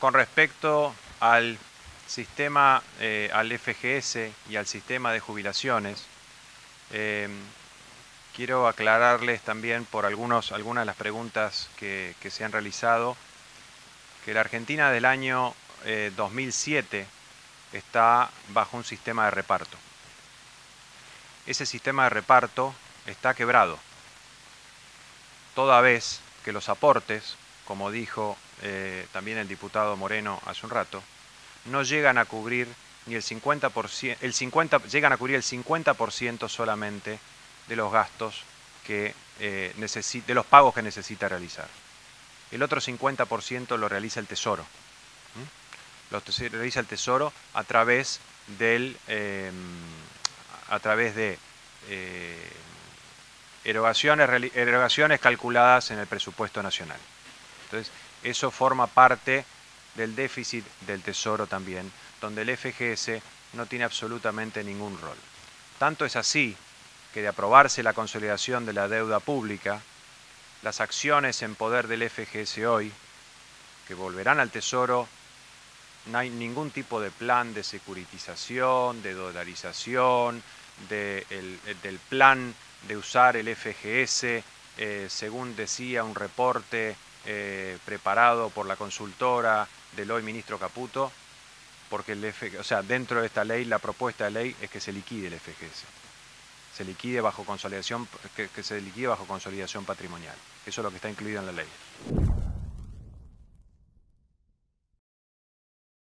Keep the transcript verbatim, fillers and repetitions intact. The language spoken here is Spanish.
con respecto al sistema, eh, al F G S y al sistema de jubilaciones, eh, quiero aclararles también por algunos, algunas de las preguntas que, que se han realizado, que la Argentina del año eh, dos mil siete está bajo un sistema de reparto. Ese sistema de reparto está quebrado, toda vez que los aportes, como dijo eh, también el diputado Moreno hace un rato, no llegan a cubrir ni el cincuenta por ciento, el cincuenta, llegan a cubrir el cincuenta por ciento solamente de los gastos que eh, necesita, de los pagos que necesita realizar. El otro cincuenta por ciento lo realiza el Tesoro. ¿Mm? Lo realiza el Tesoro a través del eh, a través de eh, erogaciones, erogaciones calculadas en el presupuesto nacional. Entonces, eso forma parte del déficit del Tesoro también, donde el F G S no tiene absolutamente ningún rol. Tanto es así que de aprobarse la consolidación de la deuda pública, las acciones en poder del F G S hoy, que volverán al Tesoro, no hay ningún tipo de plan de securitización, de dolarización, de el, del plan de usar el F G S, eh, según decía un reporte eh, preparado por la consultora del hoy ministro Caputo, porque el F G S, o sea, dentro de esta ley, la propuesta de ley es que se liquide el F G S. Se liquide bajo consolidación, que, que se liquide bajo consolidación patrimonial. Eso es lo que está incluido en la ley.